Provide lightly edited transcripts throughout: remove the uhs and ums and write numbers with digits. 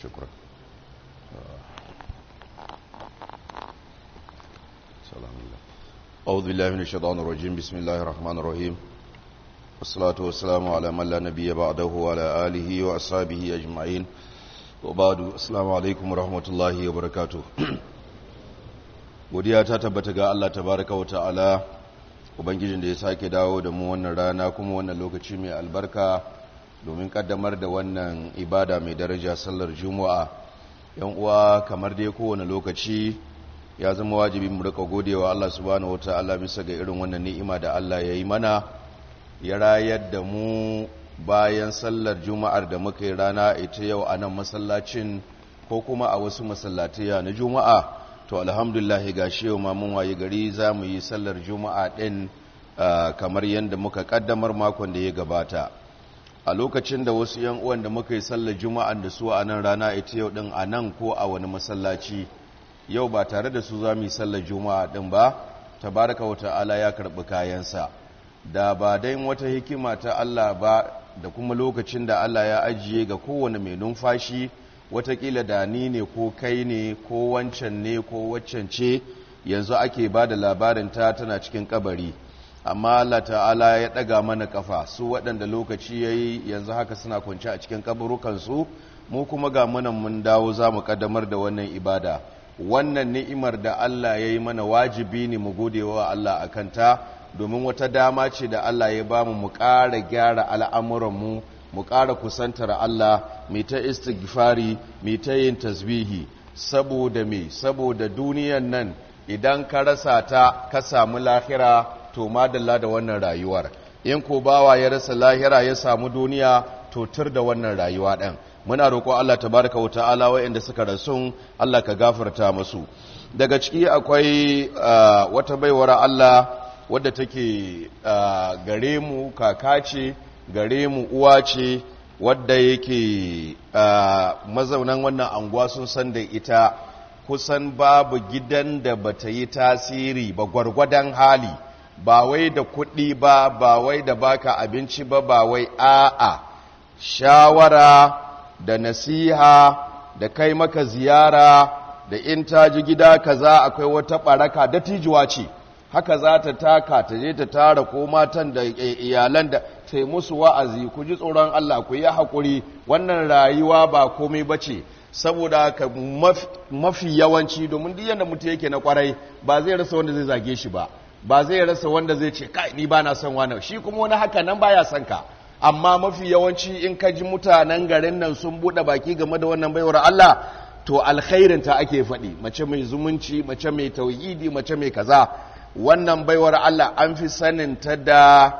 شكرا. سلام الله. أعوذ بالله من الشيطان الرجيم. بسم الله الرحمن الرحيم. والصلاة والسلام على من لا نبي بعده وعلى آله وأصحابه أجمعين. وبعد. السلام عليكم ورحمة الله وبركاته. godiya ta tabbata ga Allah tabaraka wa ta'ala, ubangijin da ya sake dawo da mu wannan rana kuma wannan lokaci mai albarka domin kaddamar da wannan ibada mai daraja sallar juma'a. yan uwa, kamar dai kowane lokaci ya zama wajibi mu rika godewa Allah subhanahu wa ta'ala bisa ga irin wannan ni'ima da Allah ya yi mana, ya rayar da mu bayan sallar juma'ar da muka yi rana ita yau a nan masallacin ko kuma a wasu masallatiya na juma'a. To alhamdulillah ga shi yau ma mun waye gari za mu yi sallar juma'a ɗin kamar yadda muka kaddamar makon da ya gabata, a lokacin da wasu yan uwan da muka yi sallar juma'an da su a nan rana ita yau ɗin a nan ko a wani masallaci, yau ba tare da su za mu yi sallar juma'a ɗin ba, tabaraka wa ta'ala ya karɓi kayansa. Da ba dai wata hikima ta Allah ba da kuma lokacin da Allah ya ajiye ga kowane mai numfashi, watakila da ni ne ko kai ne ko wancan ne ko waccan ce yanzu ake ba da labarinta tana cikin kabari, amma Allah ta'ala ya ɗaga mana kafa, su waɗanda lokaci ya yi yanzu haka suna kwanci a cikin kaburukansu, mu kuma ga munan mun dawo za mu ƙaddamar da wannan ibada. Wannan ni'imar da Allah ya yi mana wajibi ne mu gode wa Allah a kanta, domin wata dama ce da Allah ya ba mu ƙara gyara al'amuranmu, mu ƙara kusantar Allah, mai ta istighfari, mai ta yin tasbihi. Saboda me? Saboda duniyan nan idan ka rasa ta ka samu lahira, to madalla da wannan rayuwar. In ko bawa ya rasa lahira ya samu duniya, to tur da wannan rayuwa ɗin. Muna roƙo Allah tabaraka wa ta'ala waɗanda suka rasu Allah ka gafarta musu. Daga ciki akwai wata baiwar Allah wadda take gare mu kaka ce, gare mu uwa ce, wadda yake mazaunan wannan anguwa sun san da ita. Kusan babu gidan da bata yi tasiri ba gwargwadon hali, ba wai da kuɗi ba, ba wai da baka abinci ba, ba wai a'a shawara da nasiha da kai maka ziyara da in ta ji gida kaza akwai wata baraka. Da tijuwa ce haka za ta taka ta je ta tara ko matan da iyalan da sai musu wa'azi, ku ji tsoron Allah, ku yi haƙuri, wannan rayuwa ba komai bace. Saboda haka mafi yawanci, domin duk yanda mutum yake na kwarai ba zai rasa wanda zai zage shi ba, ba zai rasa wanda zai ce kai ni ba na son wannan, shi kuma wani haka nan baya son ka. Amma mafi yawanci in ka ji mutanen garin nan sun buɗe baki game da wannan baiwar Allah, to alkhairinta ake faɗi, mace mai zumunci, mace mai tauhidi, mace mai kaza. Wannan baiwar Allah an fi saninta da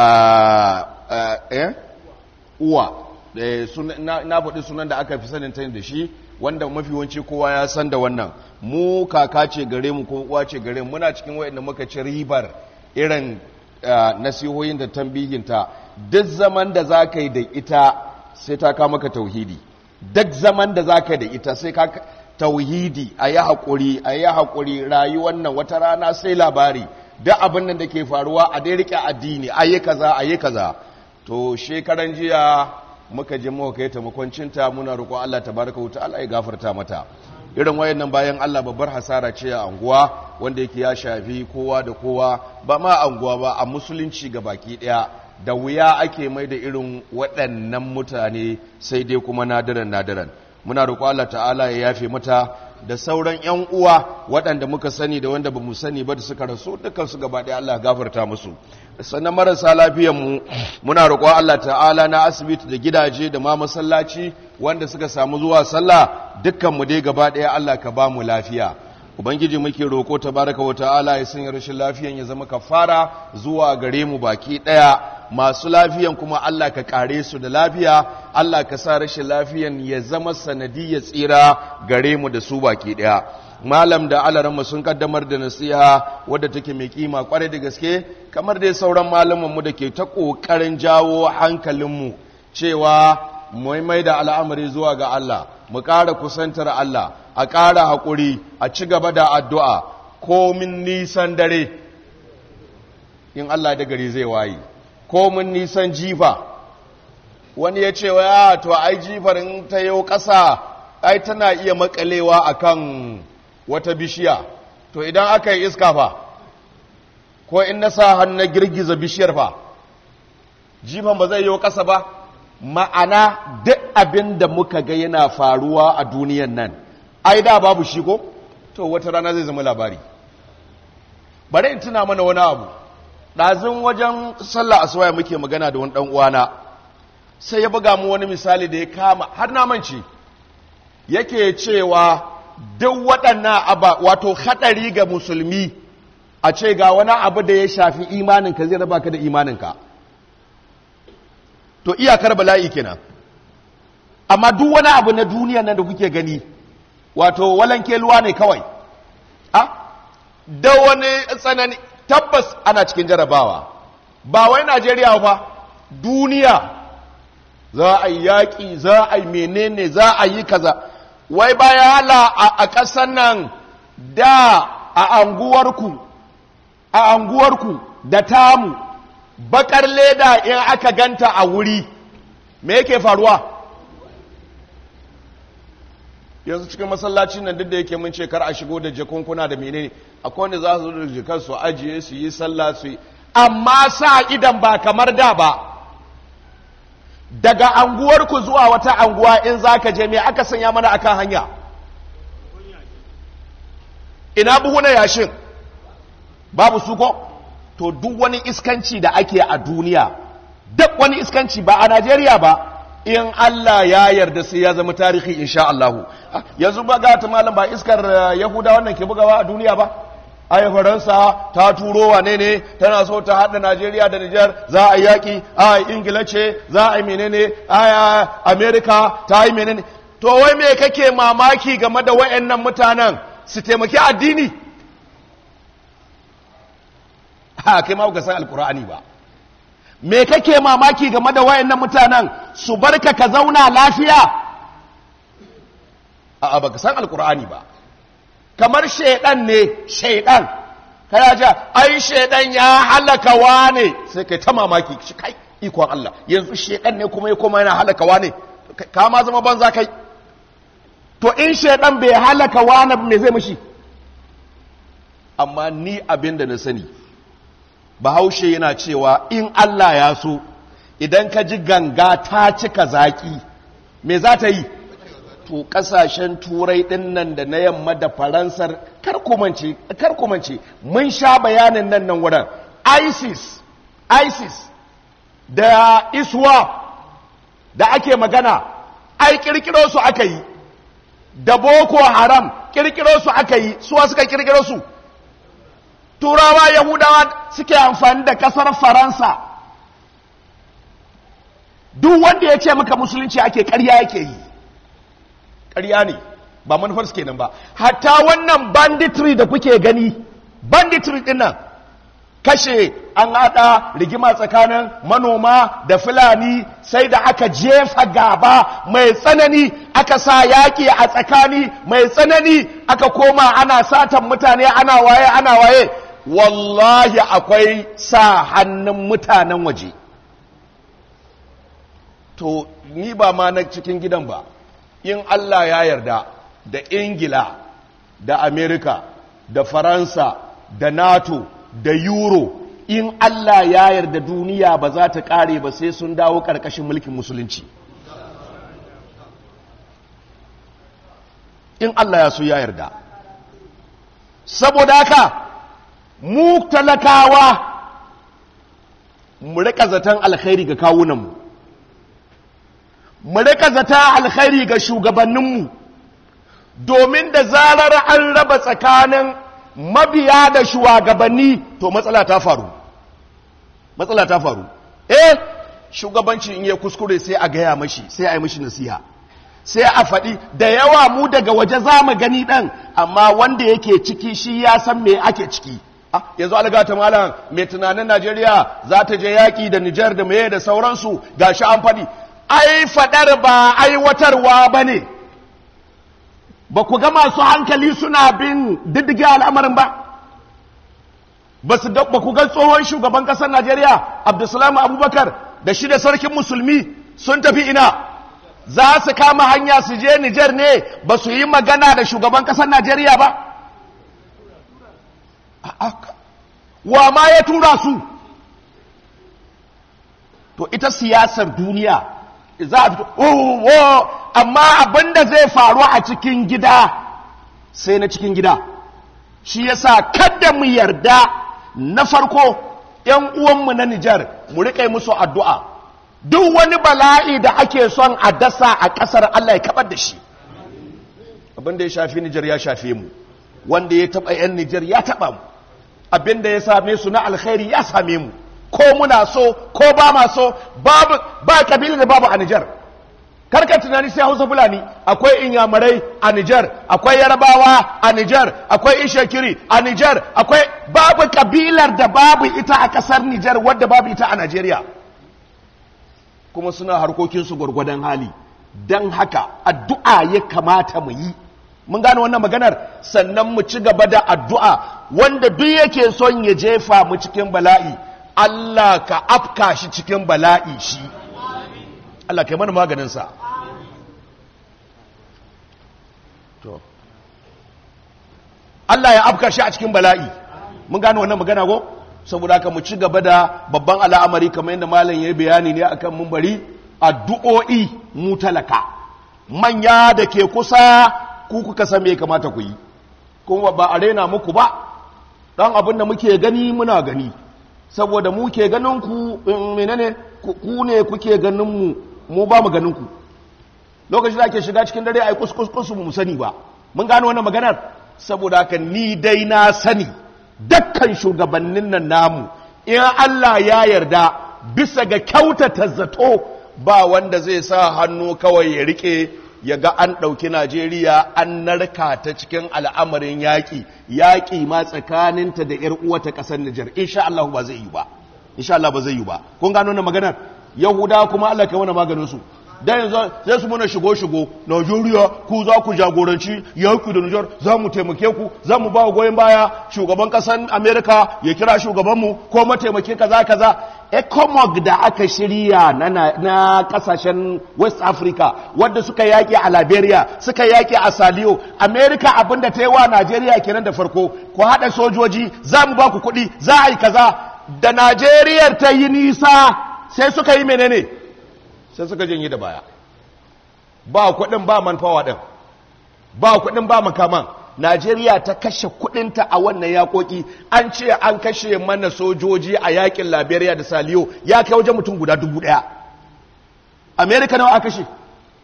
uwa, na faɗi sunan da aka fi saninta da shi, wanda mafi yawanci kowa ya san da wannan. Mu kaka ce gare mu ko uwa ce gare mu, muna cikin wayanda muka ci ribar irin nasihohin da tambihinta. Duk zaman da za ka yi da ita sai ta kama ka tauhidi, duk zaman da za ka yi da ita sai ka tauhidi. A yi haƙuri, a yi haƙuri, rayuwar nan wata rana sai labari, duk abin nan da ke faruwa a dai riƙe addini, a yi kaza, a yi kaza. To shekaran jiya muka je muka kai ta makwancinta, muna roƙon Allah tabaraka wa ta'ala ya gafarta mata. Irin wayannan bayan Allah babbar hasara ce a anguwa, wanda yake ya shafi kowa da kowa, ba ma anguwa ba a musulunci ga baki ɗaya. Da wuya ake mai da irin waɗannan mutane, sai dai kuma nadiran. Muna roƙo Allah ta'ala ya yafe mata da sauran ƴan uwa waɗanda muka sani da wanda bamu sani ba da suka rasu, dukkan su gaba ɗaya Allah gafarta musu. Sannan marasa lafiyar mu muna roƙo Allah ta'ala na asibiti da gidaje da ma masallaci wanda suka samu zuwa sallah, dukkan mu dai gaba ɗaya Allah ka ba mu lafiya. Ubangiji muke roƙo tabaraka wa ta'ala ya sanya rashin lafiyan ya zama kafara zuwa gare mu baki ɗaya. Masu lafiyan kuma Allah ka kare su da lafiya, Allah ka sa rashin lafiyan ya zama sanadiyar tsira gare mu da su baki ɗaya. Malam da alaramma sun kaddamar da nasiha wadda take mai kima kwarai da gaske, kamar dai sauran malamanmu da ke ta ƙoƙarin jawo hankalinmu cewa mu mai da al'amari zuwa ga Allah, mu ƙara kusantar Allah, a ƙara haƙuri, a ci gaba da addu'a, komin nisan dare in Allah da gari zai wayi, komin nisan jifa. Wani ya ce wa to ai jifar in ta yau ƙasa ai tana iya makalewa akan wata bishiya, to idan aka yi iska fa ko in na sa hannu na girgiza bishiyar fa jifan ba zai yi ƙasa ba. Ma'ana duk abin da muka ga yana faruwa a duniyan nan ai da babu shi ko, to wata rana zai zama labari. Bari in tuna mana wani abu. Ɗazin wajen sallah asuba muke magana da wani ɗan uwana, sai ya buga mu wani misali da ya kama har na manci, yake cewa duk waɗannan wato haɗari ga musulmi a ce ga wani abu da ya shafi imaninka zai raba ka da imaninka, to iyakar bala'i kenan. Amma duk wani abu na duniya nan da kuke gani wato walanke luwa ne kawai, da wani tsanani tabbas ana cikin jarabawa, ba wai Najeriya ba, duniya za a yi yaƙi, za a yi menene, za a yi kaza. Wai baya hala a ƙasar nan da a anguwarku da tamu bakar leda in aka ganta a wuri me yake faruwa? Yanzu cikin masallacin nan duk da yake mun ce kar a shigo da jakunkuna da menene, akwai wanda za su zo da jakar su ajiye su yi sallah su yi, amma sa idan ba kamar da ba. Daga anguwarku zuwa wata anguwa in zaka je me aka sanya mana akan hanya? Ina buhuna yashin? Babu su ko? To duk wani iskanci da ake a duniya, duk wani iskanci ba a Najeriya ba, in Allah ya yarda sai ya zama tarihi insha Allah. Yanzu ba ga ta malam ba iskar Yahuda wannan ke bugawa a duniya ba? Ai Faransa ta turo wane ne tana so ta hada Najeriya da Niger, za a yaki, ai Ingila ce za a yi menene, ai America ta yi menene. To wai me kake mamaki game da wayannan mutanen su taimaki addini? Kai ma ba san alkur'ani ba. Me kake mamaki game da wayannan mutanen su barka ka zauna lafiya? Baka san alkur'ani ba. Kamar shaidan ne, shaidan kana ja ai shaidan ya halaka wane, sai kai ta mamaki shi kai ikon Allah, yanzu shaidan ne kuma ya koma yana halaka wane, ka ma zama banza kai. To in shaidan bai halaka wane me zai mishi? Amma ni abin da na sani, Bahaushe yana cewa in Allah ya so, idan ka ji ganga ta cika zaki me za ta yi? To kasashen turai din nan da na yamma da Faransar karkumance mun sha bayanin nan wurin. ISIS da ISWAP da ake magana, ai kirkiro su aka yi, da Boko Haram kirkiro su aka yi, suwa suka kirkiro su? Turawa Yahudawa suke amfani da kasar Faransa. Duk wanda ya ce maka musulunci ake ƙarya yake yi, ƙarya ne, ba manufar su kenan ba. Hatta wannan banditry da kuke gani, banditry din nan kashe, an haɗa rigima tsakanin manoma da Fulani, sai da aka jefa gaba mai tsanani, aka sa yaƙi a tsakani mai tsanani, aka koma ana satan mutane, ana waye. Wallahi akwai sa hannun mutanen waje. To ni ba ma na cikin gidan ba, in Allah ya yarda da Ingila da Amerika da Faransa da NATO da Euro, in Allah ya yarda duniya ba za ta kare ba sai sun dawo ƙarƙashin mulkin musulunci. In Allah ya so ya yarda. Saboda haka mu talakawa mu rika zaton alkhairi ga kawunanmu, mu rika zaton alkhairi ga shugabanninmu, domin da zarar an raba tsakanin mabiya da shugabanni to matsala ta faru. Shugabanci in ya kuskure sai a gaya mashi, sai a yi mashi nasiha, sai a faɗi. Da yawa mu daga waje za mu gani ɗan, amma wanda yake ciki shi ya san me ake ciki. Yanzu algata malam mai tunanin Najeriya za ta je yaƙi da Nijar da meye da sauransu, ga shi an faɗi. Ai faɗar ba aiwatarwa ba ne. Ba ku ga masu hankali suna bin diddige al'amarin ba? Ba ku ga tsohon shugaban ƙasar Najeriya Abdulsalam Abubakar da shi da sarkin musulmi sun tafi ina? za su kama hanya su je Nijar ne ba su yi magana da shugaban ƙasar Najeriya ba? Wa ma ya tura su? To ita siyasar duniya za a fito, amma abinda zai faru a cikin gida sai na cikin gida. Shi yasa kada mu yarda na farko ‘yan uwanmu na Nijar mu riƙe musu addu'a. Duk wani bala'i da ake son a dasa a ƙasar Allah ya kaɓar da shi. Abinda ya shafi Nijar ya shafe mu, wanda ya taɓa ‘yan Nijar ya taɓa mu, abinda ya same su na alkhairi ya same mu, ko muna so ko ba ma so, ba ƙabilar da babu a Nijar. Karka tunani sai Hausa Fulani, akwai Inyamurai a Nijar, akwai Yarabawa a Nijar, akwai Ishekiri a Nijar, akwai babu kabilar da babu ita a kasar Nijar wadda babu ita a Najeriya. Kuma suna harkokinsu gwargwadon hali. Don haka addu'a ya kamata mu yi. Mun gane wannan maganar, sannan mu ci gaba da addu'a wanda duk yake son ya jefa mu cikin bala'i, Allah ka afka shi cikin bala'i shi. Allah kai mana maganinsa. Allah ya afka shi a cikin bala'i. Mun gano wannan magana ko? Saboda haka mu ci gaba da babban al'amari kamar yadda malam ya bayani ne akan mumbari, addu'o'i mu talaka. Manya da ke kusa ku kuka san me ya kamata ku yi. Kuma ba a rena muku ba. Dan abin da muke gani muna gani. Saboda mu ke ganin ku menene ku ne kuke ganin mu ba mu ganin ku. Lokacin da ake shiga cikin dare ai kuskus mu sani ba. Mun gano wannan maganar. Saboda haka ni dai na sani dukkan shugabannin nan namu in Allah ya yarda bisa ga kyautata zato ba wanda zai sa hannu kawai ya rike ya ga an ɗauki Najeriya an narka ta cikin al'amarin yaƙi ma tsakaninta da ‘yar uwata ƙasar Nijar. Insha Allah ba zai yi ba. Insha Allah ba zai yi ba. Kun gano wannan maganar? Yahuda kuma Allah kai wani maganinsu. Dan yanzu sai su muna shigo Najeriya ku za ku jagoranci yanku da Nijar, za mu taimake ku, za mu ba goyon baya, shugaban kasan Amerika ya kira shugabanmu ko mataimake kaza ECOMOG da aka shirya na kasashen West Africa wadda suka yaki a Liberia, suka yaki a Saliyo, Amerika abinda ta yi wa Najeriya kenan da farko, ku haɗa sojoji, za mu ba ku kuɗi, za a yi kaza. Da Najeriya ta yi nisa sai suka yi menene? Sai suka janye da baya. Ba kuɗin ba manfawa ɗin, ba kuɗin ba makaman. Najeriya ta kashe kuɗinta a wannan yaƙoƙi. An ce an kashe mana sojoji a yaƙin Liberia da Saliyo ya kai wajen mutum guda 1000. Amerika nawa aka kashe?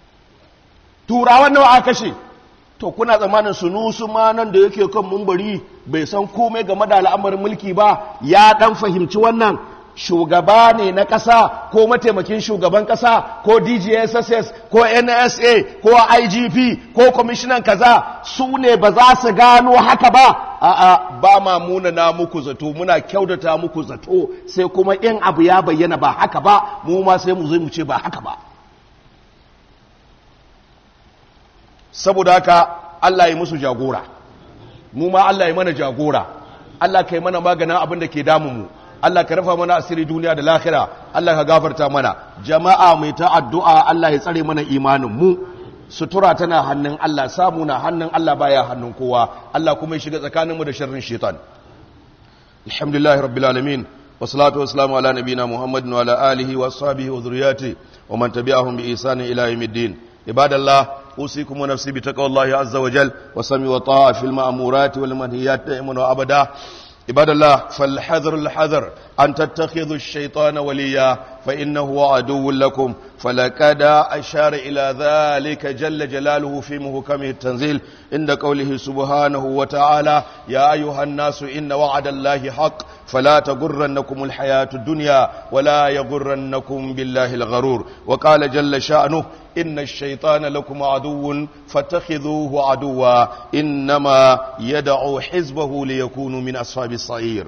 Turawan nawa aka kashe? To kuna tsammanin Sunusu ma nan da yake kan mumbari bai san komai game da al'amarin mulki ba, ya ɗan fahimci wannan? Shugaba ne na ƙasa ko mataimakin shugaban ƙasa ko DGSSS ko NSA ko IGP ko kwamishinan kaza su ne ba za su gano haka ba? A'a, ba ma munana muku zato, muna kyautata muku zato, sai kuma in abu ya bayyana ba haka ba, mu ma sai mu zo mu ce ba haka ba. Saboda haka Allah ya musu jagora, mu ma Allah ya mana jagora, Allah kai mana maganin abin da ke damu mu. Allah ka rafa mana asiri duniya da lahira, Allah ka gafarta mana. Jama'a mai ta addu'a Allah ya tsare mana imanin mu. Sutura tana hannun Allah, samu na hannun Allah, baya hannun kowa. Allah kuma ya shiga tsakanin mu da sharrin shaitan. Alhamdulillahi rabbil alamin, wassalatu wassalamu ala nabiyina Muhammadin wa ala alihi wa ashabihi wa dhurriyyatihi wa man tabi'ahum bi ihsani ila yawmiddin. Ibadallah, أوصيكم ونفسي بتقوى الله عز وجل وسمع وطاعة في المأمورات والمنهيات دائما وأبدا. عباد الله، فالحذر الحذر أن تتخذوا الشيطان وليا فإنه عدو لكم، فلقد أشار إلى ذلك جل جلاله في محكمه التنزيل عند قوله سبحانه وتعالى: يا أيها الناس إن وعد الله حق فلا تغرنكم الحياة الدنيا ولا يغرنكم بالله الغرور. وقال جل شأنه: إن الشيطان لكم عدو فاتخذوه عدوا إنما يدعو حزبه ليكونوا من أصحاب السعير.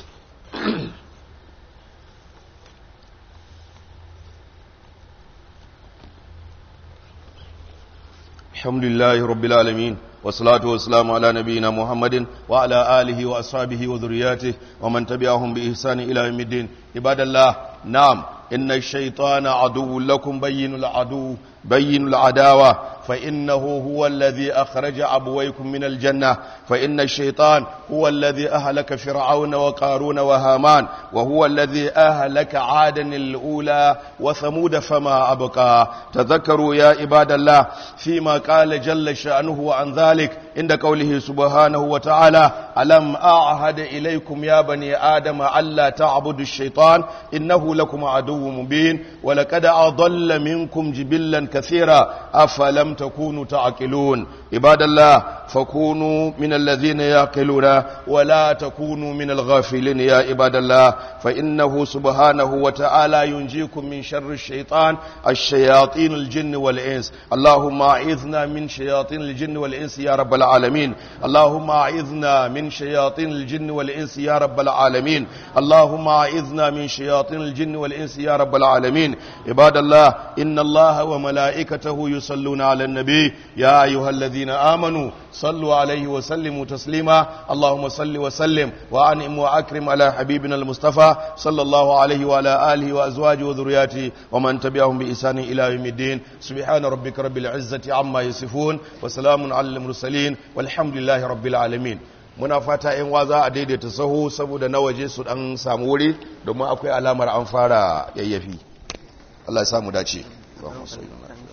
الحمد لله رب العالمين، والصلاة والسلام على نبينا محمد وعلى آله وأصحابه وذرياته ومن تبعهم بإحسان إلى يوم الدين. عباد الله، نعم، إن الشيطان عدو لكم بين العدو بين العداوة فإنه هو الذي أخرج أبويكم من الجنة فإن الشيطان هو الذي أهلك فرعون وقارون وهامان وهو الذي أهلك عادا الأولى وثمود فما أبقى تذكروا يا عباد الله فيما قال جل شأنه عن ذلك عند قوله سبحانه وتعالى ألم أعهد إليكم يا بني آدم ألا تعبدوا الشيطان إنه لكم عدو مبين ولقد أضل منكم جبلا كثيرا أفلم تكونوا تعقلون عباد الله فكونوا من الذين يعقلون ولا تكونوا من الغافلين يا عباد الله فإنه سبحانه وتعالى ينجيكم من شر الشيطان الشياطين الجن والإنس اللهم أعذنا من شياطين الجن والإنس يا رب العالمين اللهم أعذنا من شياطين الجن والإنس يا رب العالمين اللهم أعذنا من شياطين الجن والإنس يا رب العالمين عباد الله إن الله وملائكته يصلون على النبي يا أيها الذين آمنوا صلوا عليه وسلموا تسليما اللهم صل وسلم وأنعم وأكرم على حبيبنا المصطفى صلى الله عليه وعلى آله وأزواجه وذرياته ومن تبعهم بإحسان إلى يوم الدين سبحان ربك رب العزة عما يصفون وسلام على المرسلين والحمد لله رب العالمين muna fata in wa za a daidaita sahu saboda na waje su dan samu wuri domin akwai alamar an fara yayyafi Allah ya samu dace